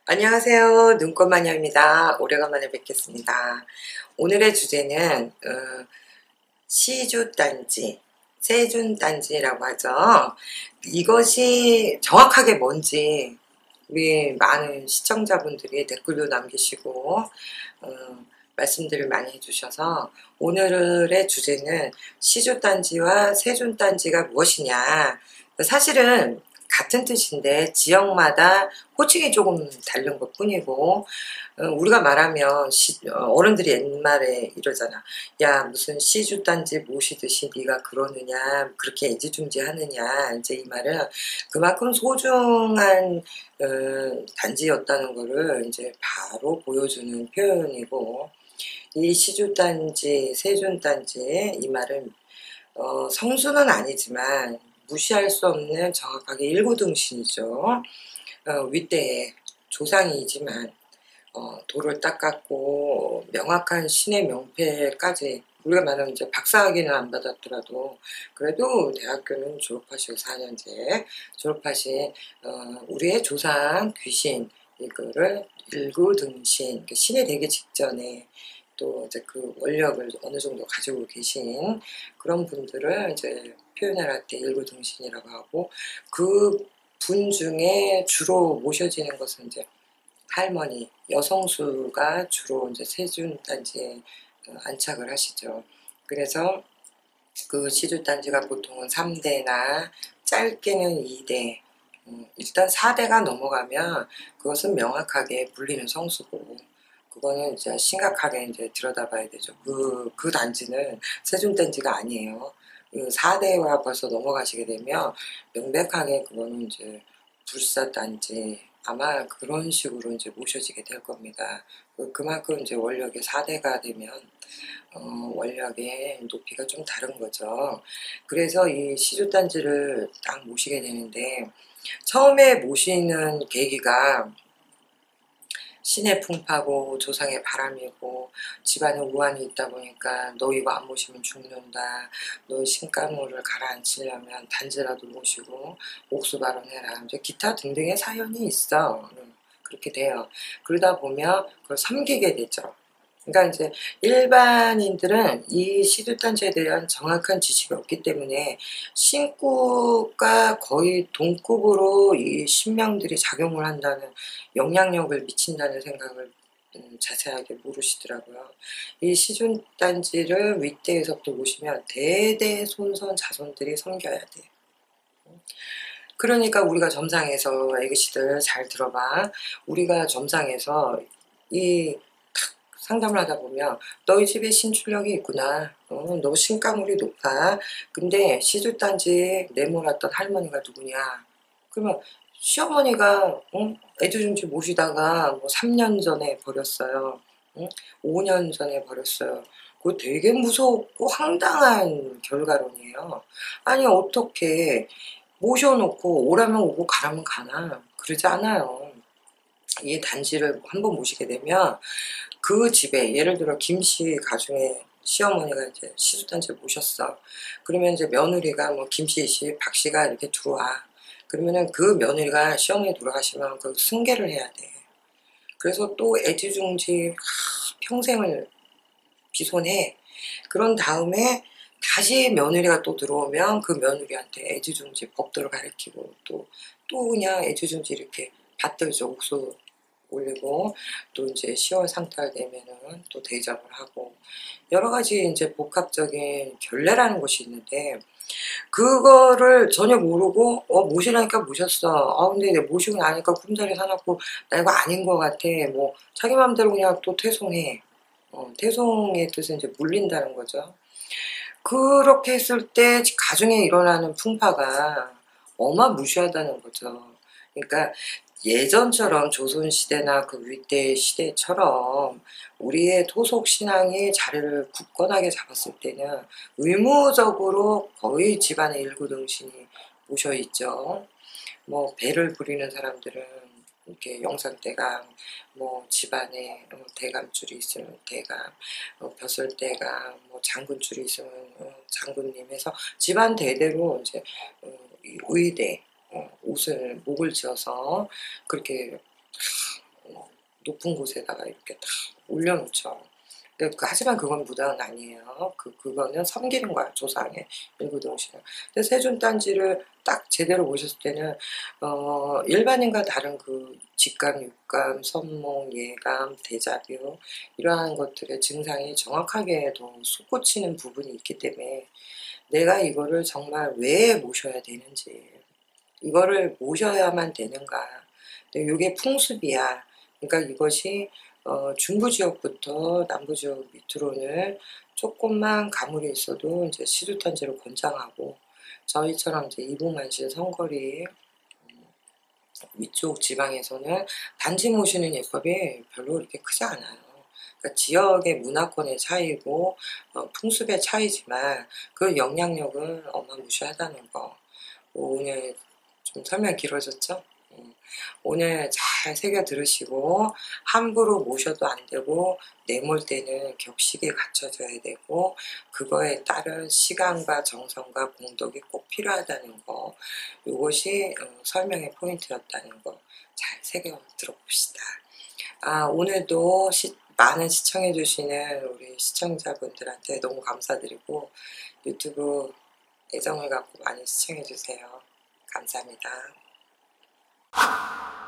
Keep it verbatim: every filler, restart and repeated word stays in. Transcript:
안녕하세요. 눈꽃마녀입니다. 오래간만에 뵙겠습니다. 오늘의 주제는 어, 시주단지, 세준단지라고 하죠. 이것이 정확하게 뭔지 우리 많은 시청자분들이 댓글도 남기시고 어, 말씀들을 많이 해주셔서 오늘의 주제는 시주단지와 세준단지가 무엇이냐. 사실은 같은 뜻인데 지역마다 호칭이 조금 다른 것 뿐이고, 어, 우리가 말하면 시, 어, 어른들이 옛말에 이러잖아. 야, 무슨 시주단지 모시듯이 네가 그러느냐, 그렇게 애지중지하느냐. 이제 이 말은 그만큼 소중한 어, 단지였다는 거를 이제 바로 보여주는 표현이고, 이 시주단지, 세준단지 이 말은 어, 성수는 아니지만 무시할 수 없는 정확하게 일구등신이죠. 어, 윗대에 조상이지만 어, 돌을 닦았고 명확한 신의 명패까지, 우리가 말하면 이제 박사학위는 안 받았더라도 그래도 대학교는 졸업하시고 사 년제 졸업하신 어, 우리의 조상 귀신 이거를 일구등신, 신이 되기 직전에 또 이제 그 원력을 어느 정도 가지고 계신 그런 분들을 이제 표현을 할 때 일구등신이라고 하고, 그 분 중에 주로 모셔지는 것은 이제 할머니, 여성수가 주로 이제 세준단지에 안착을 하시죠. 그래서 그 시주단지가 보통은 삼 대나 짧게는 이 대, 음, 일단 사 대가 넘어가면 그것은 명확하게 불리는 성수고, 그거는 이제 심각하게 이제 들여다봐야 되죠. 그, 그 단지는 세준단지가 아니에요. 그 사 대와 벌써 넘어가시게 되면 명백하게 그거는 이제 불사단지, 아마 그런 식으로 이제 모셔지게 될 겁니다. 그만큼 이제 원력의 사 대가 되면 어, 원력의 높이가 좀 다른 거죠. 그래서 이 시주단지를 딱 모시게 되는데, 처음에 모시는 계기가 신의 풍파고 조상의 바람이고 집안에 우환이 있다 보니까 너 이거 안 모시면 죽는다, 너 신가무를 가라앉히려면 단지라도 모시고 옥수 발언해라, 이제 기타 등등의 사연이 있어. 그렇게 돼요. 그러다 보면 그걸 섬기게 되죠. 그러니까 이제 일반인들은 이 시주단지에 대한 정확한 지식이 없기 때문에 신구가 거의 동급으로 이 신명들이 작용을 한다는, 영향력을 미친다는 생각을 음, 자세하게 모르시더라고요. 이 시주단지를 윗대에서부터 보시면 대대손손 자손들이 섬겨야 돼. 그러니까 우리가 점상에서, 애기씨들 잘 들어봐. 우리가 점상에서 이 상담을 하다 보면 너희 집에 신출력이 있구나. 어, 너 신가물이 높아. 근데 시주단지에 내몰았던 할머니가 누구냐. 그러면 시어머니가 어? 애지중지 모시다가 뭐 삼 년 전에 버렸어요. 응? 오 년 전에 버렸어요. 그거 되게 무섭고 황당한 결과론이에요. 아니 어떻게 모셔놓고 오라면 오고 가라면 가나. 그러지 않아요. 이 단지를 한번 모시게 되면 그 집에, 예를 들어 김씨 가중에 시어머니가 이제 시주단지를 모셨어. 그러면 이제 며느리가 뭐 김씨, 박씨가 이렇게 들어와. 그러면은 그 며느리가 시어머니 돌아가시면 그 승계를 해야 돼. 그래서 또 애지중지 평생을 비손해. 그런 다음에 다시 며느리가 또 들어오면 그 며느리한테 애지중지 법도를 가르치고 또, 또 그냥 애지중지 이렇게 받들죠. 옥수 올리고, 또 이제 시월 상달 되면은 또 대접을 하고, 여러 가지 이제 복합적인 결례라는 것이 있는데, 그거를 전혀 모르고 어 모시라니까 모셨어. 아 근데 내 모시고 나니까 꿈자리 사납고 나 이거 아닌 것 같아. 뭐 자기 마음대로 그냥 또 퇴송해. 어, 퇴송의 뜻은 이제 물린다는 거죠. 그렇게 했을 때 가중에 일어나는 풍파가 어마무시하다는 거죠. 그러니까 예전처럼 조선시대나 그 윗대 시대처럼 우리의 토속 신앙이 자리를 굳건하게 잡았을 때는 의무적으로 거의 집안의 일구등신이 모셔있죠. 뭐 배를 부리는 사람들은 이렇게 영산대감, 뭐 집안에 어, 대감줄이 있으면 대감, 어, 벼슬대감, 뭐 장군줄이 있으면 어, 장군님 해서 집안 대대로 이제 어, 이 의대 어, 옷을 목을 지어서 그렇게 높은 곳에다가 이렇게 딱 올려놓죠. 하지만 그건 무당은 아니에요. 그, 그거는 섬기는 거야, 조상의 일구동신을. 근데 세존단지를 딱 제대로 보셨을 때는, 어, 일반인과 다른 그 직감, 육감, 선몽, 예감, 대자뷰, 이러한 것들의 증상이 정확하게 더 솟구치는 부분이 있기 때문에 내가 이거를 정말 왜 모셔야 되는지, 이거를 모셔야만 되는가. 근데 이게 풍습이야. 그러니까 이것이 어, 중부지역부터 남부지역 밑으로는 조금만 가물이 있어도 이제 시두탄지로 권장하고, 저희처럼 이제 이북만실 성거리 위쪽 지방에서는 단지 모시는 예법이 별로 그렇게 크지 않아요. 그러니까 지역의 문화권의 차이고 어, 풍습의 차이지만 그 영향력은 어마무시하다는 거. 오늘 좀 설명 길어졌죠? 음, 오늘 잘 새겨 들으시고 함부로 모셔도 안 되고 내몰 때는 격식이 갖춰져야 되고 그거에 따른 시간과 정성과 공덕이 꼭 필요하다는 거, 이것이 어, 설명의 포인트였다는 거 잘 새겨 들어봅시다. 아, 오늘도 시, 많은 시청해 주시는 우리 시청자분들한테 너무 감사드리고 유튜브 애정을 갖고 많이 시청해 주세요. 감사합니다.